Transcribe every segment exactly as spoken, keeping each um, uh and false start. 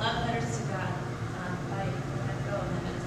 love letters to God um, by Bill Nimitz.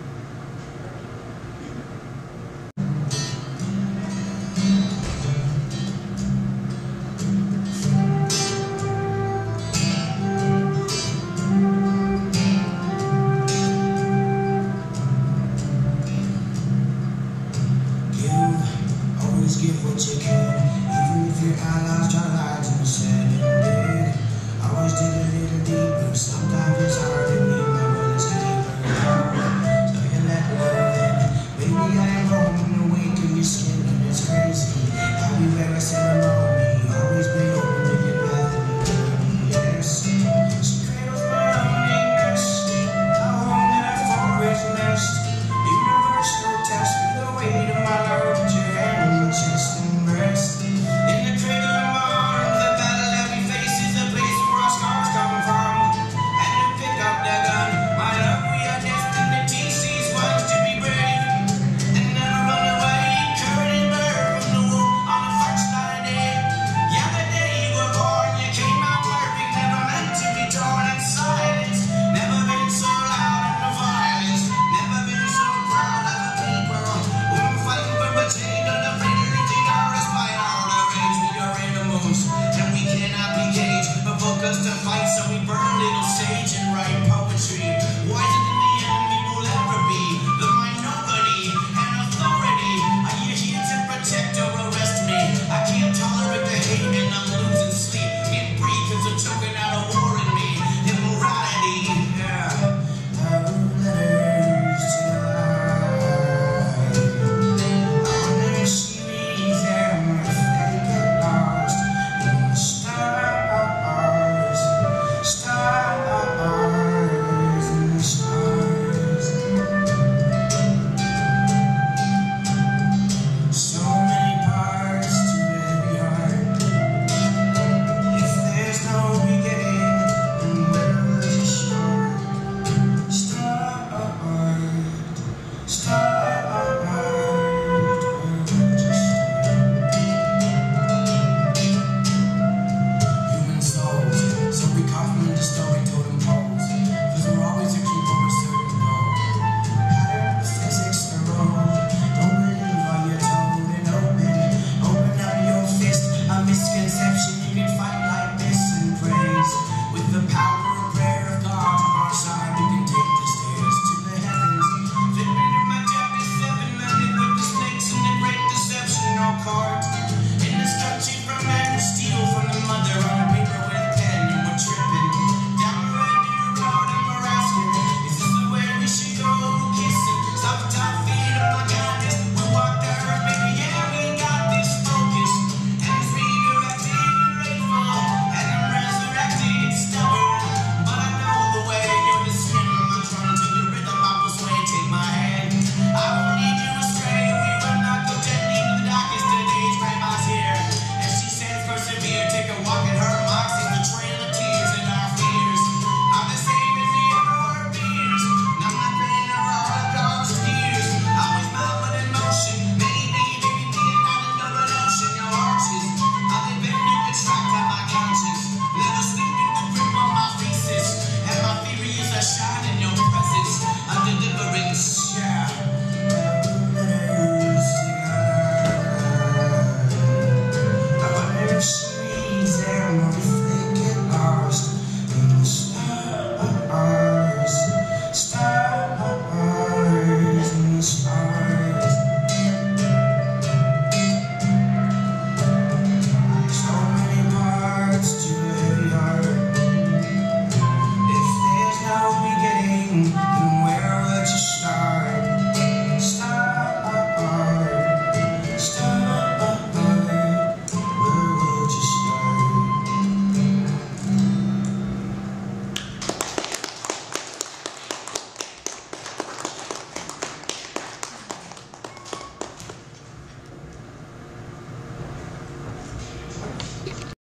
Give what you can, even if your allies try lies and sand and dig. I always dig a little deeper, sometimes it's hard to meet my brother's keeper. So you let love in, baby I am home in the wake of your skin and it's crazy. I'll be where I ceremony, always be open to your path and be yes. She cradles my loneliness, a home that I've always missed. Universal test me the weight of my love at your hand. Chest and breast. In the cradle of my arms, the battle that we face is the place where our scars come from. And to pick up the gun, my love, we are destined to teach these ones to be brave and never run away. Courage and birth from the womb on the first light of day. Yeah, the day you were born, you came out perfect, never meant to be torn in silence. Never been so loud in the violence, never been so proud of the people who are fighting for a change on the freedom. And we cannot be caged, but focused to fight, so we burn little sage and write poetry. Wiser than the enemy will ever be, the minority and authority. Are you here to protect or arrest me? I can't tolerate the hate and I'm losing sleep. Can't breathe cause I'm choking out.